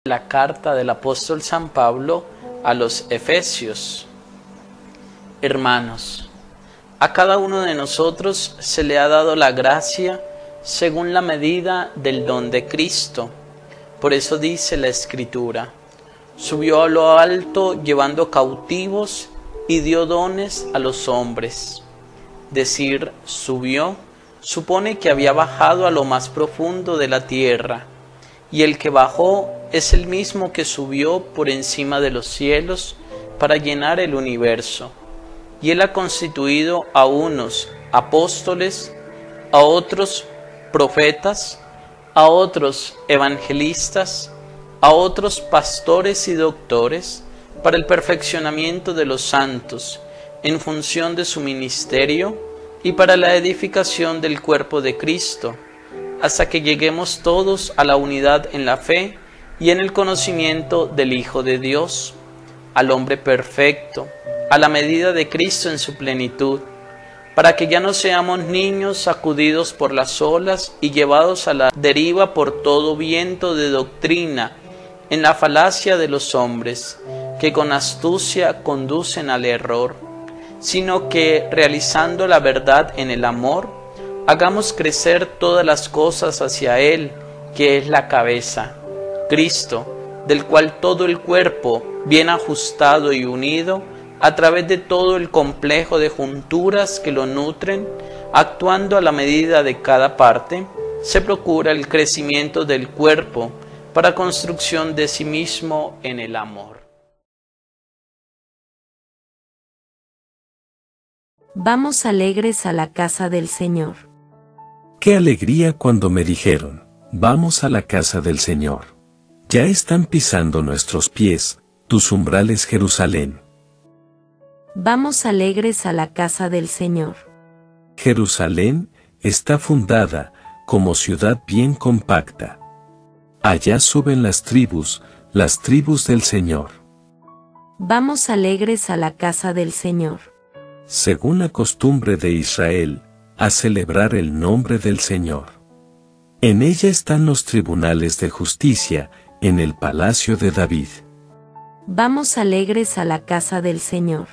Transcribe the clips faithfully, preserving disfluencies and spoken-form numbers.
La carta del apóstol San Pablo a los Efesios. Hermanos, a cada uno de nosotros se le ha dado la gracia según la medida del don de Cristo. Por eso dice la Escritura: subió a lo alto llevando cautivos y dio dones a los hombres. Decir subió supone que había bajado a lo más profundo de la tierra, y el que bajó es el mismo que subió por encima de los cielos para llenar el universo. Y él ha constituido a unos apóstoles, a otros profetas, a otros evangelistas, a otros pastores y doctores, para el perfeccionamiento de los santos, en función de su ministerio y para la edificación del cuerpo de Cristo, hasta que lleguemos todos a la unidad en la fe y en el conocimiento del Hijo de Dios, al hombre perfecto, a la medida de Cristo en su plenitud, para que ya no seamos niños sacudidos por las olas y llevados a la deriva por todo viento de doctrina, en la falacia de los hombres, que con astucia conducen al error, sino que, realizando la verdad en el amor, hagamos crecer todas las cosas hacia Él, que es la cabeza, Cristo, del cual todo el cuerpo, bien ajustado y unido, a través de todo el complejo de junturas que lo nutren, actuando a la medida de cada parte, se procura el crecimiento del cuerpo para construcción de sí mismo en el amor. Vamos alegres a la casa del Señor. Qué alegría cuando me dijeron, vamos a la casa del Señor. Ya están pisando nuestros pies, tus umbrales, Jerusalén. Vamos alegres a la casa del Señor. Jerusalén está fundada como ciudad bien compacta. Allá suben las tribus, las tribus del Señor. Vamos alegres a la casa del Señor. Según la costumbre de Israel, a celebrar el nombre del Señor. En ella están los tribunales de justicia, en el palacio de David. Vamos alegres a la casa del Señor.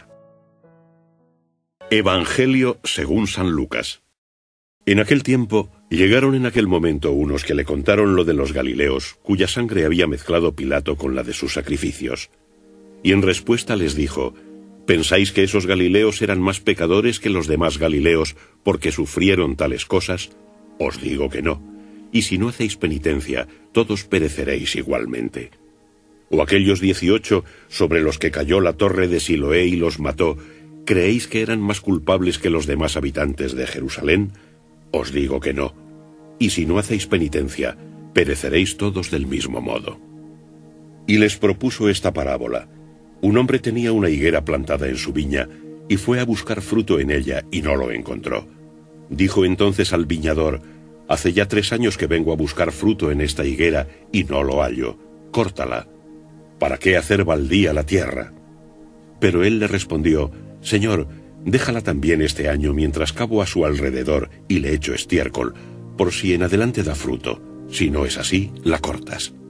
Evangelio según San Lucas. En aquel tiempo, llegaron en aquel momento unos que le contaron lo de los Galileos, cuya sangre había mezclado Pilato con la de sus sacrificios. Y en respuesta les dijo: ¿pensáis que esos Galileos eran más pecadores que los demás Galileos porque sufrieron tales cosas? Os digo que no. Y si no hacéis penitencia, todos pereceréis igualmente. ¿O aquellos dieciocho sobre los que cayó la torre de Siloé y los mató, creéis que eran más culpables que los demás habitantes de Jerusalén? Os digo que no. Y si no hacéis penitencia, pereceréis todos del mismo modo. Y les propuso esta parábola. Un hombre tenía una higuera plantada en su viña, y fue a buscar fruto en ella, y no lo encontró. Dijo entonces al viñador: hace ya tres años que vengo a buscar fruto en esta higuera, y no lo hallo. Córtala. ¿Para qué hacer baldía la tierra? Pero él le respondió: Señor, déjala también este año mientras cavo a su alrededor y le echo estiércol, por si en adelante da fruto. Si no es así, la cortas.